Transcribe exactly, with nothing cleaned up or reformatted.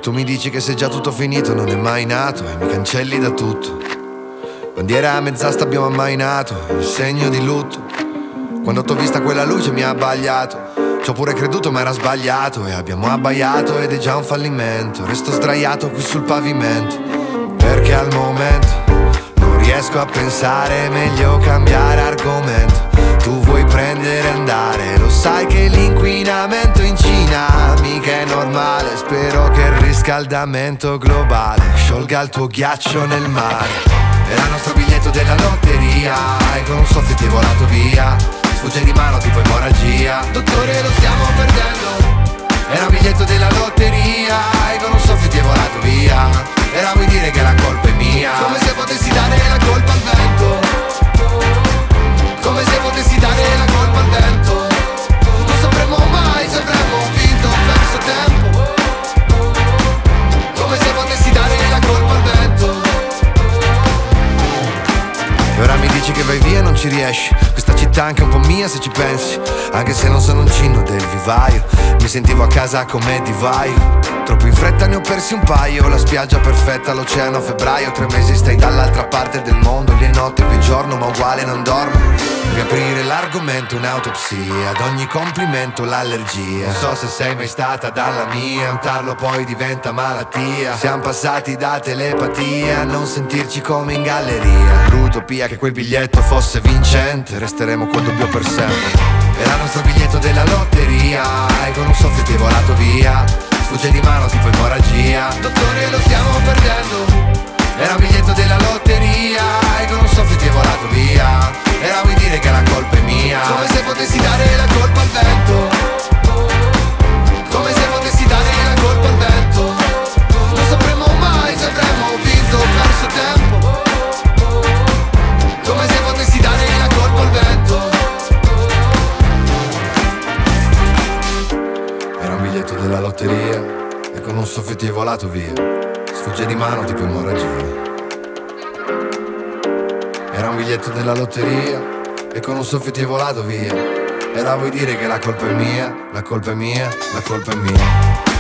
Tu mi dici che se già tutto finito non è mai nato e mi cancelli da tutto. Bandiera a mezz'asta abbiamo ammainato, il segno di lutto. Quando t'ho vista quella luce mi ha abbagliato. Ci ho pure creduto ma era sbagliato. E abbiamo abbaiato ed è già un fallimento. Resto sdraiato qui sul pavimento, perché al momento non riesco a pensare, meglio cambiare argomento. Tu vuoi prendere e andare, lo sai che l'inquinamento in Cina mica è normale. Spero che il riscaldamento globale sciolga il tuo ghiaccio nel mare. Era il nostro biglietto della lotteria e con un soffio ti è volato via. Sfugge di mano tipo emorragia. Dottore, lo stiamo perdendo. Era un biglietto della lotteria e con un soffio ti è volato via. Era vuoi dire che la colpa è mia. Come se potessi dare la colpa al vento. Come se potessi dare la colpa al vento. Non sapremo mai se avremo vinto o perso tempo. Come se potessi dare la colpa al vento. E ora mi dici che vai via e non ci riesci. Questa città è anche un po' mia se ci pensi. Anche se non sono un cinno del vivaio, mi sentivo a casa come divaio. Troppo in fretta ne ho persi un paio. La spiaggia perfetta, l'oceano a febbraio. Tre mesi stai dall'altra parte del mondo. Lì è notte, qui giorno, ma uguale non dormo. Riaprire l'argomento, un'autopsia. Ad ogni complimento l'allergia. Non so se sei mai stata dalla mia. Un tarlo poi diventa malattia. Siamo passati da telepatia a non sentirci come in galleria. L'utopia che quel biglietto fosse vincente. Resteremo col dubbio per sempre. Era il nostro biglietto della lotteria e con un soffio ti è volato via. Sfugge di mano tipo emorragia. Dottore, lo stiamo perdendo. Era un biglietto della lotteria e con un soffio ti è volato via. Era vuoi dire che la colpa è mia. Come se potessi dare la colpa al vento. Come se potessi dare la colpa al vento. Non sapremo mai se avremo vinto o perso tempo. Come se potessi dare la colpa al vento. Era un biglietto della lotteria e con un soffio ti è volato via. Sfugge di mano tipo emorragia. Era un biglietto della lotteria e con un soffio ti è volato via. Era vuoi dire che la colpa è mia, la colpa è mia, la colpa è mia.